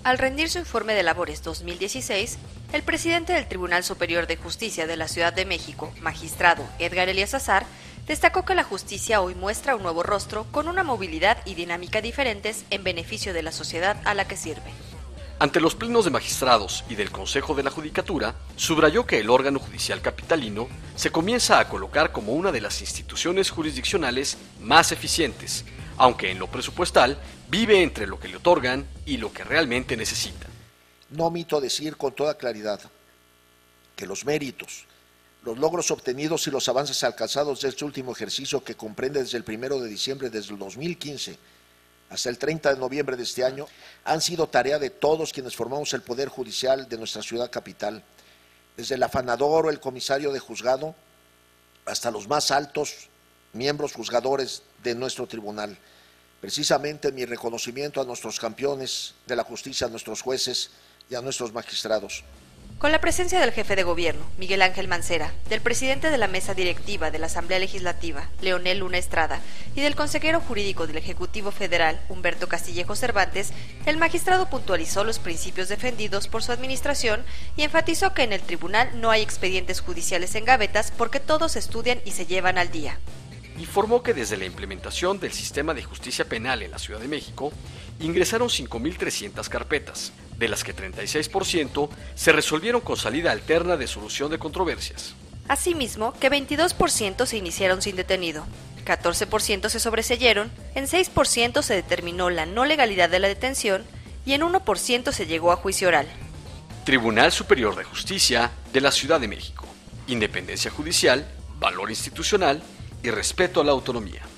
Al rendir su informe de labores 2016, el presidente del Tribunal Superior de Justicia de la Ciudad de México, magistrado Edgar Elías Azar, destacó que la justicia hoy muestra un nuevo rostro con una movilidad y dinámica diferentes en beneficio de la sociedad a la que sirve. Ante los plenos de magistrados y del Consejo de la Judicatura, subrayó que el órgano judicial capitalino se comienza a colocar como una de las instituciones jurisdiccionales más eficientes, aunque en lo presupuestal vive entre lo que le otorgan y lo que realmente necesita. No omito decir con toda claridad que los méritos, los logros obtenidos y los avances alcanzados de este último ejercicio, que comprende desde el 1 de diciembre desde el 2015 hasta el 30 de noviembre de este año, han sido tarea de todos quienes formamos el Poder Judicial de nuestra ciudad capital, desde el afanador o el comisario de juzgado hasta los más altos miembros juzgadores de nuestro tribunal. Precisamente mi reconocimiento a nuestros campeones de la justicia, a nuestros jueces y a nuestros magistrados. Con la presencia del jefe de gobierno, Miguel Ángel Mancera, del presidente de la mesa directiva de la Asamblea Legislativa, Leonel Luna Estrada, y del consejero jurídico del Ejecutivo Federal, Humberto Castillejo Cervantes, el magistrado puntualizó los principios defendidos por su administración y enfatizó que en el tribunal no hay expedientes judiciales en gavetas porque todos se estudian y se llevan al día. Informó que desde la implementación del sistema de justicia penal en la Ciudad de México, ingresaron 5.300 carpetas, de las que 36% se resolvieron con salida alterna de solución de controversias. Asimismo, que 22% se iniciaron sin detenido, 14% se sobreseyeron, en 6% se determinó la no legalidad de la detención y en 1% se llegó a juicio oral. Tribunal Superior de Justicia de la Ciudad de México. Independencia judicial, valor institucional y respeto a la autonomía.